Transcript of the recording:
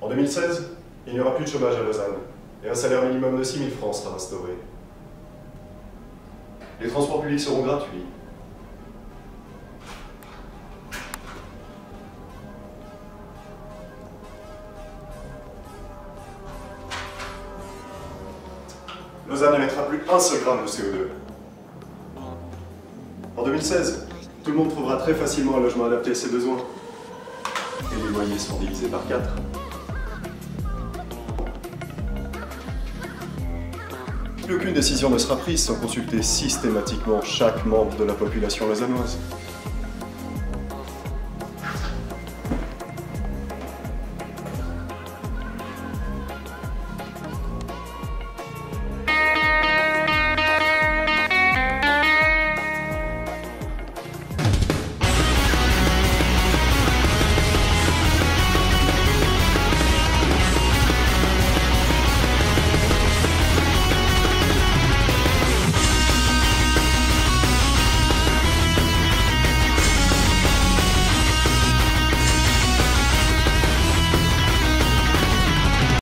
En 2016, il n'y aura plus de chômage à Lausanne et un salaire minimum de 6 000 francs sera instauré. Les transports publics seront gratuits. Lausanne n'émettra plus un seul gramme de CO2. En 2016, tout le monde trouvera très facilement un logement adapté à ses besoins. Et les loyers seront divisés par 4. Plus aucune décision ne sera prise sans consulter systématiquement chaque membre de la population lausannoise.